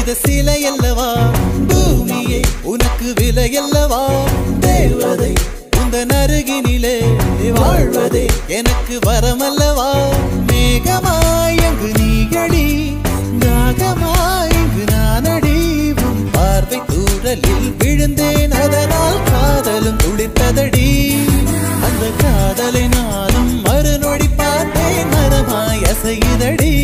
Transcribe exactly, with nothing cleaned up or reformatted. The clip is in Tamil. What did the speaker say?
செய்த சிலை அல்லவா பூமியே உனக்கு விலை அல்லவா தேவதை உந்தன் அருகினிலே வாழ்வதே எனக்கு வரமல்லவா மேகமாய் அங்கு நீயடி நாகமாய் இங்கு நானடி உன் பார்வை தூரலில் விழுந்தேன் அதனால் காதலும் துளிர்த்ததடி அந்த காதலை நானும் மறுநொடி பார்த்தேன் மரமாய் அசையுதடி